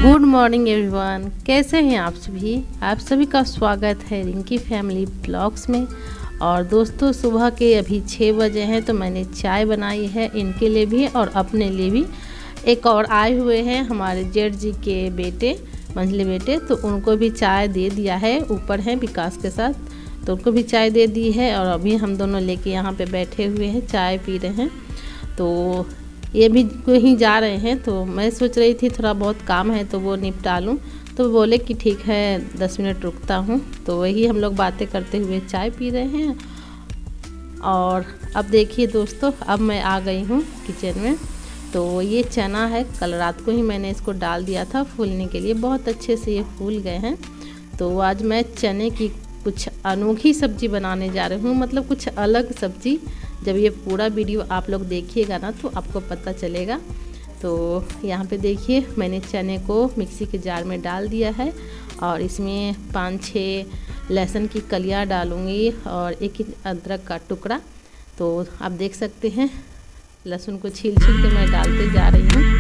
Good morning everyone, कैसे हैं आप सभी। आप सभी का स्वागत है रिंकी फैमिली ब्लॉग्स में। और दोस्तों, सुबह के अभी 6 बजे हैं तो मैंने चाय बनाई है इनके लिए भी और अपने लिए भी। एक और आए हुए हैं हमारे जेठ जी के बेटे, मंझले बेटे, तो उनको भी चाय दे दिया है। ऊपर हैं विकास के साथ, तो उनको भी चाय दे दी है। और अभी हम दोनों लेके यहाँ पे बैठे हुए हैं, चाय पी रहे हैं। तो ये भी कहीं जा रहे हैं, तो मैं सोच रही थी थोड़ा बहुत काम है तो वो निपटा लूँ। तो बोले कि ठीक है 10 मिनट रुकता हूँ। तो वही हम लोग बातें करते हुए चाय पी रहे हैं। और अब देखिए दोस्तों, अब मैं आ गई हूँ किचन में। तो ये चना है, कल रात को ही मैंने इसको डाल दिया था फूलने के लिए। बहुत अच्छे से ये फूल गए हैं। तो आज मैं चने की कुछ अनोखी सब्ज़ी बनाने जा रही हूँ, मतलब कुछ अलग सब्ज़ी। जब ये पूरा वीडियो आप लोग देखिएगा ना तो आपको पता चलेगा। तो यहाँ पे देखिए, मैंने चने को मिक्सी के जार में डाल दिया है और इसमें 5-6 लहसुन की कलियाँ डालूँगी और एक अदरक का टुकड़ा। तो आप देख सकते हैं लहसुन को छील के मैं डालते जा रही हूँ।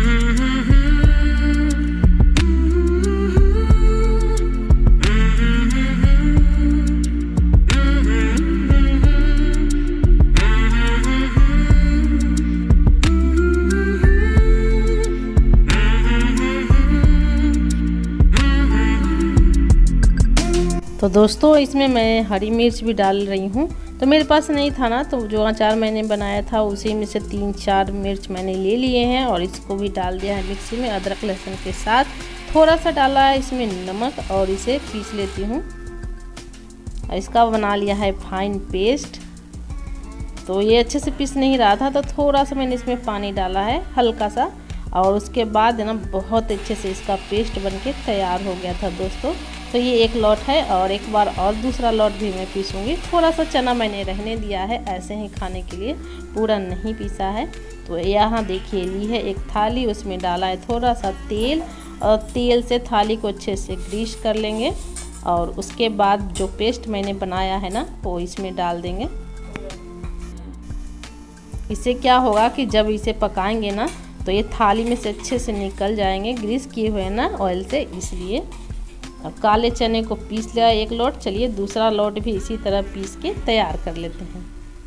तो दोस्तों, इसमें मैं हरी मिर्च भी डाल रही हूँ। तो मेरे पास नहीं था ना, तो जो अचार मैंने बनाया था उसी में से 3-4 मिर्च मैंने ले लिए हैं और इसको भी डाल दिया है मिक्सी में अदरक लहसुन के साथ। थोड़ा सा डाला है इसमें नमक और इसे पीस लेती हूँ। और इसका बना लिया है फाइन पेस्ट। तो ये अच्छे से पीस नहीं रहा था, तो थोड़ा सा मैंने इसमें पानी डाला है, हल्का सा। और उसके बाद है ना, बहुत अच्छे से इसका पेस्ट बनके तैयार हो गया था दोस्तों। तो ये एक लॉट है और एक बार और दूसरा लॉट भी मैं पीसूँगी। थोड़ा सा चना मैंने रहने दिया है ऐसे ही खाने के लिए, पूरा नहीं पीसा है। तो यहाँ देखिए ली है एक थाली, उसमें डाला है थोड़ा सा तेल और तेल से थाली को अच्छे से ग्रीस कर लेंगे। और उसके बाद जो पेस्ट मैंने बनाया है ना वो इसमें डाल देंगे। इससे क्या होगा कि जब इसे पकाएंगे ना तो ये थाली में से अच्छे से निकल जाएंगे, ग्रीस किए हुए ना ऑयल से, इसलिए। अब काले चने को पीस लिया एक लॉट। चलिए दूसरा लॉट भी इसी तरह पीस के तैयार कर लेते हैं।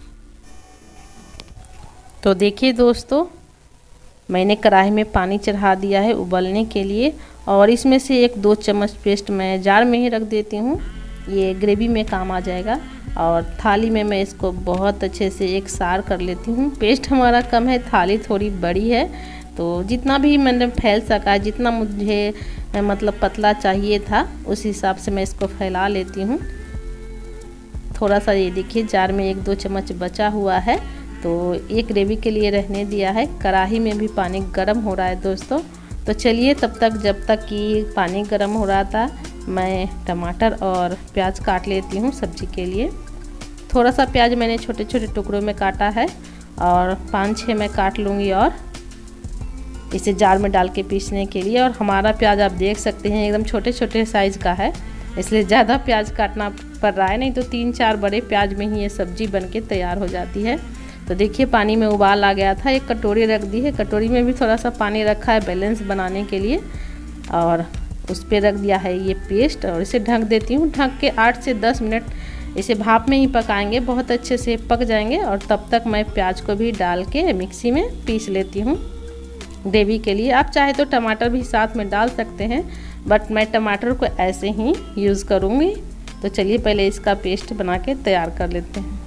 तो देखिए दोस्तों, मैंने कढ़ाई में पानी चढ़ा दिया है उबलने के लिए और इसमें से 1-2 चम्मच पेस्ट मैं जार में ही रख देती हूँ, ये ग्रेवी में काम आ जाएगा। और थाली में मैं इसको बहुत अच्छे से एक सार कर लेती हूँ। पेस्ट हमारा कम है, थाली थोड़ी बड़ी है, तो जितना भी मैंने फैल सका है, जितना मुझे मतलब पतला चाहिए था उस हिसाब से मैं इसको फैला लेती हूँ। थोड़ा सा ये देखिए जार में 1-2 चम्मच बचा हुआ है, तो ये ग्रेवी के लिए रहने दिया है। कढ़ाई में भी पानी गर्म हो रहा है दोस्तों। तो चलिए तब तक, जब तक कि पानी गर्म हो रहा था, मैं टमाटर और प्याज काट लेती हूँ सब्जी के लिए। थोड़ा सा प्याज मैंने छोटे छोटे टुकड़ों में काटा है और 5-6 मैं काट लूँगी और इसे जार में डाल के पीसने के लिए। और हमारा प्याज आप देख सकते हैं एकदम छोटे छोटे साइज़ का है, इसलिए ज़्यादा प्याज काटना पड़ रहा है, नहीं तो 3-4 बड़े प्याज में ही ये सब्ज़ी बनके तैयार हो जाती है। तो देखिए पानी में उबाल आ गया था, एक कटोरी रख दी है, कटोरी में भी थोड़ा सा पानी रखा है बैलेंस बनाने के लिए। और उस पर रख दिया है ये पेस्ट और इसे ढक देती हूँ। ढक के 8 से 10 मिनट इसे भाप में ही पकाएंगे, बहुत अच्छे से पक जाएंगे। और तब तक मैं प्याज को भी डाल के मिक्सी में पीस लेती हूँ ग्रेवी के लिए। आप चाहे तो टमाटर भी साथ में डाल सकते हैं, बट मैं टमाटर को ऐसे ही यूज़ करूँगी। तो चलिए पहले इसका पेस्ट बना के तैयार कर लेते हैं।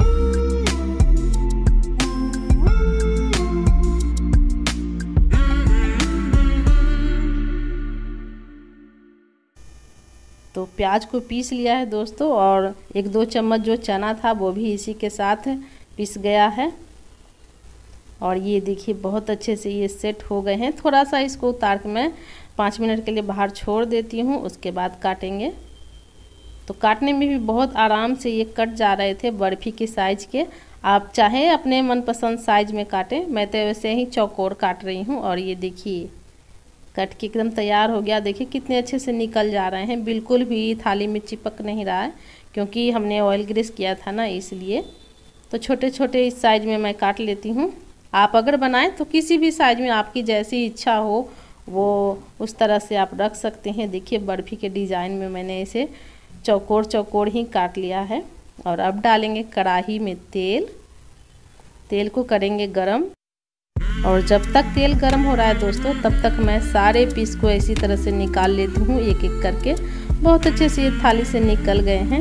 तो प्याज को पीस लिया है दोस्तों और 1-2 चम्मच जो चना था वो भी इसी के साथ पीस गया है। और ये देखिए बहुत अच्छे से ये सेट हो गए हैं। थोड़ा सा इसको उतार के मैं 5 मिनट के लिए बाहर छोड़ देती हूँ, उसके बाद काटेंगे। तो काटने में भी बहुत आराम से ये कट जा रहे थे, बर्फ़ी के साइज़ के। आप चाहे अपने मनपसंद साइज़ में काटें, मैं तो वैसे ही चौकोर काट रही हूँ। और ये देखिए कट के एकदम तैयार हो गया। देखिए कितने अच्छे से निकल जा रहे हैं, बिल्कुल भी थाली में चिपक नहीं रहा है, क्योंकि हमने ऑयल ग्रीस किया था ना इसलिए। तो छोटे छोटे इस साइज़ में मैं काट लेती हूँ। आप अगर बनाएं तो किसी भी साइज़ में आपकी जैसी इच्छा हो वो उस तरह से आप रख सकते हैं। देखिए बर्फ़ी के डिज़ाइन में मैंने इसे चौकोर चौकोर ही काट लिया है। और अब डालेंगे कढ़ाई में तेल। तेल को करेंगे गरम, और जब तक तेल गरम हो रहा है दोस्तों, तब तक मैं सारे पीस को इसी तरह से निकाल लेती हूँ एक एक करके। बहुत अच्छे से ये थाली से निकल गए हैं।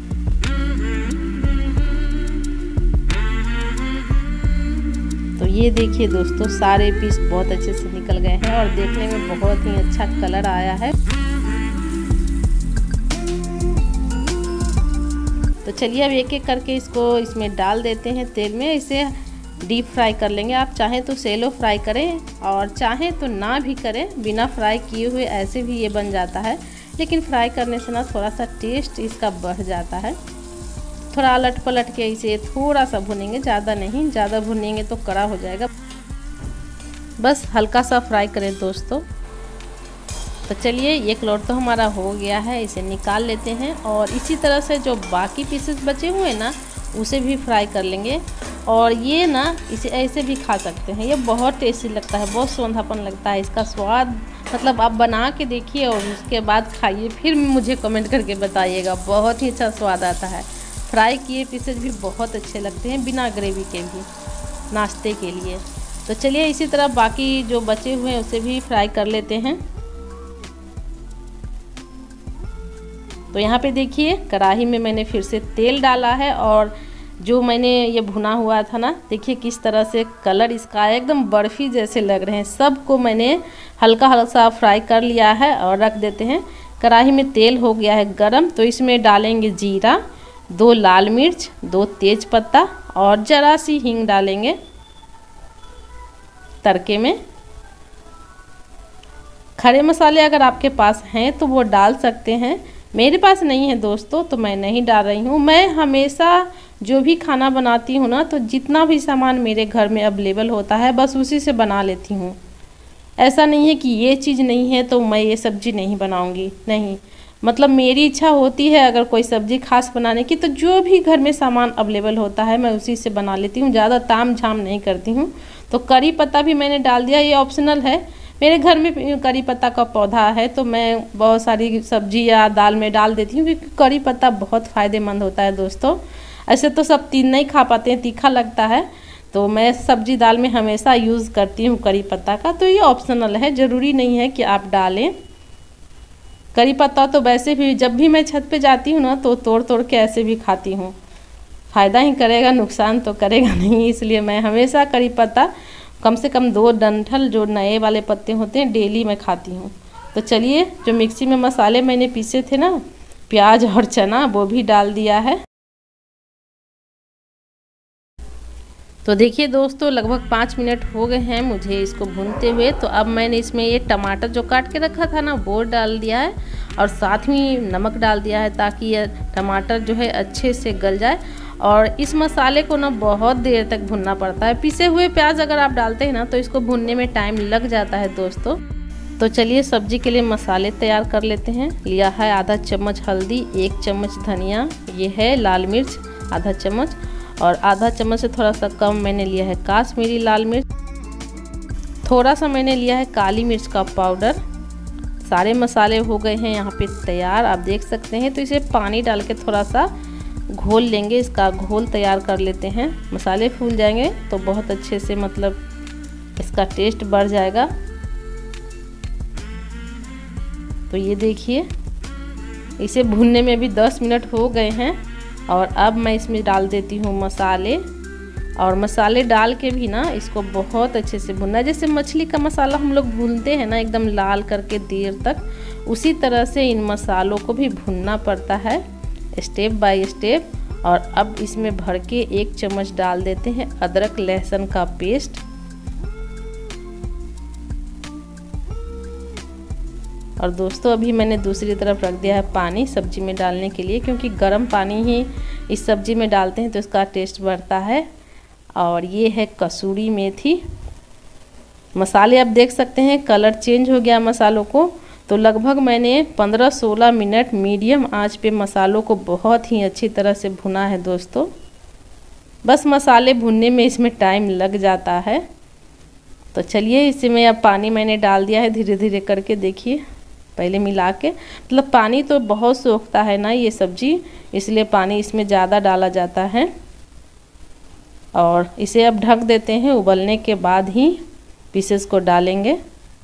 तो ये देखिए दोस्तों, सारे पीस बहुत अच्छे से निकल गए हैं और देखने में बहुत ही अच्छा कलर आया है। तो चलिए अब एक एक करके इसको इसमें डाल देते हैं तेल में। इसे डीप फ्राई कर लेंगे। आप चाहें तो सेलो फ्राई करें और चाहें तो ना भी करें, बिना फ्राई किए हुए ऐसे भी ये बन जाता है। लेकिन फ्राई करने से ना थोड़ा सा टेस्ट इसका बढ़ जाता है। थोड़ा अलट पलट के इसे थोड़ा सा भुनेंगे, ज़्यादा नहीं, ज़्यादा भुनेंगे तो कड़ा हो जाएगा। बस हल्का सा फ्राई करें दोस्तों। तो चलिए एक लोट तो हमारा हो गया है, इसे निकाल लेते हैं। और इसी तरह से जो बाकी पीसेस बचे हुए ना, उसे भी फ्राई कर लेंगे। और ये ना इसे ऐसे भी खा सकते हैं। ये बहुत टेस्टी लगता है, बहुत सौंधापन लगता है। इसका स्वाद मतलब आप बना के देखिए और उसके बाद खाइए, फिर मुझे कमेंट करके बताइएगा। बहुत ही अच्छा स्वाद आता है। फ्राई किए पीसेस भी बहुत अच्छे लगते हैं, बिना ग्रेवी के भी, नाश्ते के लिए। तो चलिए इसी तरह बाकी जो बचे हुए हैं उसे भी फ्राई कर लेते हैं। तो यहाँ पे देखिए कढ़ाई में मैंने फिर से तेल डाला है, और जो मैंने ये भुना हुआ था ना, देखिए किस तरह से कलर इसका एकदम बर्फ़ी जैसे लग रहे हैं। सबको मैंने हल्का हल्का फ्राई कर लिया है और रख देते हैं। कढ़ाई में तेल हो गया है गरम, तो इसमें डालेंगे जीरा, 2 लाल मिर्च, 2 तेज पत्ता और ज़रा सी हींग डालेंगे तड़के में। खड़े मसाले अगर आपके पास हैं तो वो डाल सकते हैं, मेरे पास नहीं है दोस्तों, तो मैं नहीं डाल रही हूँ। मैं हमेशा जो भी खाना बनाती हूँ ना, तो जितना भी सामान मेरे घर में अवेलेबल होता है बस उसी से बना लेती हूँ। ऐसा नहीं है कि ये चीज़ नहीं है तो मैं ये सब्ज़ी नहीं बनाऊँगी, नहीं। मतलब मेरी इच्छा होती है अगर कोई सब्ज़ी खास बनाने की, तो जो भी घर में सामान अवेलेबल होता है मैं उसी से बना लेती हूँ, ज़्यादा ताम झाम नहीं करती हूँ। तो करी पत्ता भी मैंने डाल दिया, ये ऑप्शनल है। मेरे घर में करी पत्ता का पौधा है, तो मैं बहुत सारी सब्जी या दाल में डाल देती हूँ, क्योंकि करी पत्ता बहुत फ़ायदेमंद होता है दोस्तों। ऐसे तो सब तीन नहीं खा पाते हैं, तीखा लगता है, तो मैं सब्जी दाल में हमेशा यूज़ करती हूँ करी पत्ता का। तो ये ऑप्शनल है, ज़रूरी नहीं है कि आप डालें। करी पत्ता तो वैसे भी जब भी मैं छत पे जाती हूँ ना, तो तोड़ तोड़ के ऐसे भी खाती हूँ। फ़ायदा ही करेगा, नुकसान तो करेगा नहीं, इसलिए मैं हमेशा करी पत्ता कम से कम 2 डंठल जो नए वाले पत्ते होते हैं डेली मैं खाती हूँ। तो चलिए जो मिक्सी में मसाले मैंने पीसे थे ना, प्याज और चना, वो भी डाल दिया है। तो देखिए दोस्तों लगभग 5 मिनट हो गए हैं मुझे इसको भूनते हुए। तो अब मैंने इसमें ये टमाटर जो काट के रखा था ना, वो डाल दिया है, और साथ ही नमक डाल दिया है, ताकि ये टमाटर जो है अच्छे से गल जाए। और इस मसाले को ना बहुत देर तक भुनना पड़ता है। पिसे हुए प्याज अगर आप डालते हैं ना, तो इसको भुनने में टाइम लग जाता है दोस्तों। तो चलिए सब्जी के लिए मसाले तैयार कर लेते हैं। लिया है आधा चम्मच हल्दी, 1 चम्मच धनिया, ये है लाल मिर्च आधा चम्मच, और आधा चम्मच से थोड़ा सा कम मैंने लिया है काश्मीरी लाल मिर्च, थोड़ा सा मैंने लिया है काली मिर्च का पाउडर। सारे मसाले हो गए हैं यहाँ पे तैयार, आप देख सकते हैं। तो इसे पानी डाल के थोड़ा सा घोल लेंगे, इसका घोल तैयार कर लेते हैं। मसाले फूल जाएंगे तो बहुत अच्छे से मतलब इसका टेस्ट बढ़ जाएगा। तो ये देखिए इसे भूनने में भी 10 मिनट हो गए हैं, और अब मैं इसमें डाल देती हूँ मसाले। और मसाले डाल के भी ना इसको बहुत अच्छे से भूनना है। जैसे मछली का मसाला हम लोग भूनते हैं ना एकदम लाल करके देर तक, उसी तरह से इन मसालों को भी भूनना पड़ता है स्टेप बाय स्टेप। और अब इसमें भर के 1 चम्मच डाल देते हैं अदरक लहसुन का पेस्ट। और दोस्तों अभी मैंने दूसरी तरफ रख दिया है पानी सब्जी में डालने के लिए, क्योंकि गर्म पानी ही इस सब्जी में डालते हैं तो इसका टेस्ट बढ़ता है। और ये है कसूरी मेथी। मसाले आप देख सकते हैं कलर चेंज हो गया मसालों को। तो लगभग मैंने 15-16 मिनट मीडियम आंच पे मसालों को बहुत ही अच्छी तरह से भुना है दोस्तों। बस मसाले भुनने में इसमें टाइम लग जाता है। तो चलिए इसमें अब पानी मैंने डाल दिया है, धीरे धीरे करके देखिए पहले मिला के, मतलब पानी तो बहुत सोखता है ना ये सब्जी, इसलिए पानी इसमें ज़्यादा डाला जाता है। और इसे अब ढक देते हैं, उबलने के बाद ही पीसेस को डालेंगे।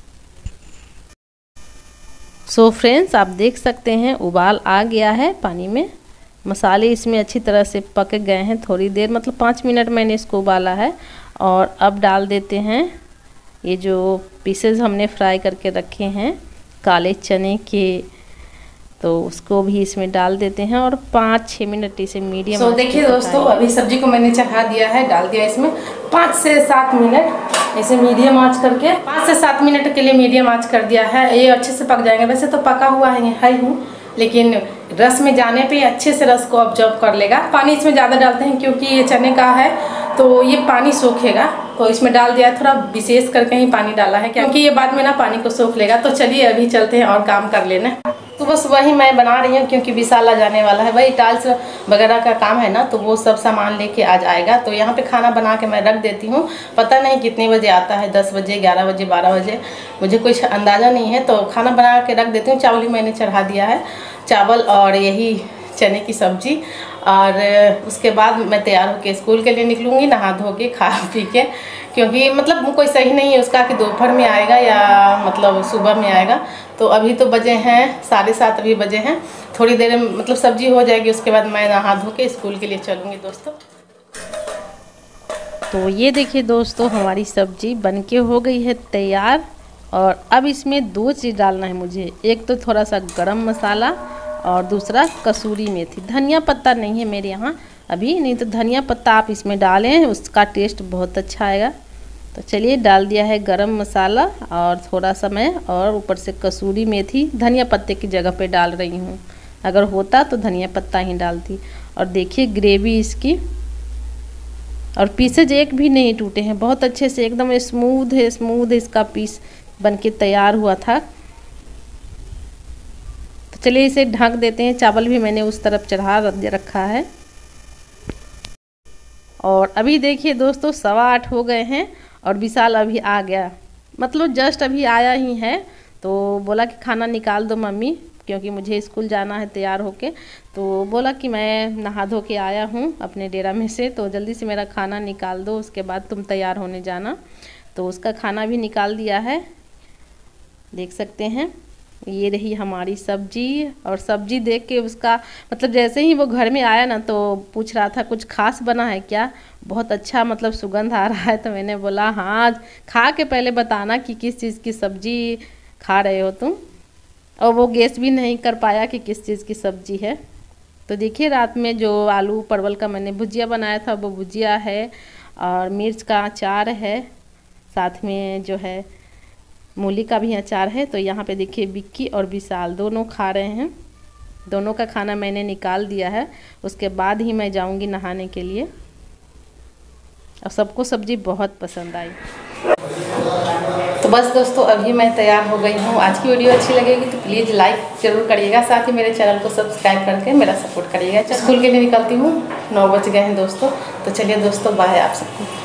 सो फ्रेंड्स आप देख सकते हैं उबाल आ गया है पानी में, मसाले इसमें अच्छी तरह से पक गए हैं। थोड़ी देर मतलब 5 मिनट मैंने इसको उबाला है। और अब डाल देते हैं ये जो पीसेस हमने फ्राई करके रखे हैं काले चने के, तो उसको भी इसमें डाल देते हैं और 5-6 मिनट इसे मीडियम। तो देखिए दोस्तों अभी सब्जी को मैंने चढ़ा दिया है, डाल दिया इसमें 5 से 7 मिनट इसे मीडियम आंच करके 5 से 7 मिनट के लिए मीडियम आंच कर दिया है। ये अच्छे से पक जाएंगे, वैसे तो पका हुआ है ही, लेकिन रस में जाने पे अच्छे से रस को ऑब्जर्व कर लेगा। पानी इसमें ज़्यादा डालते हैं क्योंकि ये चने का है तो ये पानी सोखेगा, तो इसमें डाल दिया है, थोड़ा विशेष करके ही पानी डाला है क्योंकि ये बाद में ना पानी को सोख लेगा। तो चलिए अभी चलते हैं और काम कर लेना। तो बस वही मैं बना रही हूँ क्योंकि विशाल आ जाने वाला है, वही टाइल्स वगैरह का काम है ना, तो वो सब सामान लेके आज आएगा। तो यहाँ पे खाना बना के मैं रख देती हूँ, पता नहीं कितने बजे आता है, 10 बजे, 11 बजे, 12 बजे, मुझे कुछ अंदाज़ा नहीं है। तो खाना बना के रख देती हूँ। चावल ही मैंने चढ़ा दिया है, चावल और यही चने की सब्जी। और उसके बाद मैं तैयार होकर स्कूल के लिए निकलूँगी, नहा धो के खा पी के, क्योंकि मतलब कोई सही नहीं है उसका कि दोपहर में आएगा या मतलब सुबह में आएगा। तो अभी तो बजे हैं 7:30 अभी बजे हैं, थोड़ी देर में मतलब सब्जी हो जाएगी, उसके बाद मैं नहा धो के स्कूल के लिए चलूँगी दोस्तों। तो ये देखिए दोस्तों हमारी सब्जी बनके हो गई है तैयार। और अब इसमें 2 चीज़ डालना है मुझे, एक तो थोड़ा सा गरम मसाला और दूसरा कसूरी मेथी। धनिया पत्ता नहीं है मेरे यहाँ अभी, नहीं तो धनिया पत्ता आप इसमें डालें, उसका टेस्ट बहुत अच्छा आएगा। तो चलिए डाल दिया है गरम मसाला और थोड़ा सा मैं और ऊपर से कसूरी मेथी धनिया पत्ते की जगह पे डाल रही हूँ, अगर होता तो धनिया पत्ता ही डालती। और देखिए ग्रेवी इसकी, और पीसेज एक भी नहीं टूटे हैं, बहुत अच्छे से एकदम स्मूथ है, स्मूथ इसका पीस बनके तैयार हुआ था। तो चलिए इसे ढक देते हैं। चावल भी मैंने उस तरफ चढ़ा रखा है। और अभी देखिए दोस्तों 7:15 हो गए हैं और विशाल अभी आ गया, मतलब जस्ट अभी आया ही है। तो बोला कि खाना निकाल दो मम्मी, क्योंकि मुझे स्कूल जाना है तैयार होके। तो बोला कि मैं नहा धो के आया हूँ अपने डेरा में से, तो जल्दी से मेरा खाना निकाल दो, उसके बाद तुम तैयार होने जाना। तो उसका खाना भी निकाल दिया है, देख सकते हैं। ये रही हमारी सब्जी। और सब्जी देख के उसका मतलब जैसे ही वो घर में आया ना तो पूछ रहा था कुछ खास बना है क्या, बहुत अच्छा मतलब सुगंध आ रहा है। तो मैंने बोला हाँ, खा के पहले बताना कि किस चीज़ की सब्जी खा रहे हो तुम। और वो गेस भी नहीं कर पाया कि किस चीज़ की सब्जी है। तो देखिए रात में जो आलू परवल का मैंने भुजिया बनाया था वो भुजिया है, और मिर्च का अचार है, साथ में जो है मूली का भी अचार है। तो यहाँ पे देखिए विक्की और विशाल दोनों खा रहे हैं। दोनों का खाना मैंने निकाल दिया है, उसके बाद ही मैं जाऊँगी नहाने के लिए। और सबको सब्जी बहुत पसंद आई। तो बस दोस्तों अभी मैं तैयार हो गई हूँ। आज की वीडियो अच्छी लगेगी तो प्लीज़ लाइक ज़रूर करिएगा, साथ ही मेरे चैनल को सब्सक्राइब करके मेरा सपोर्ट करिएगा। स्कूल के लिए निकलती हूँ, 9 बज गए हैं दोस्तों। तो चलिए दोस्तों बाय आप सबको।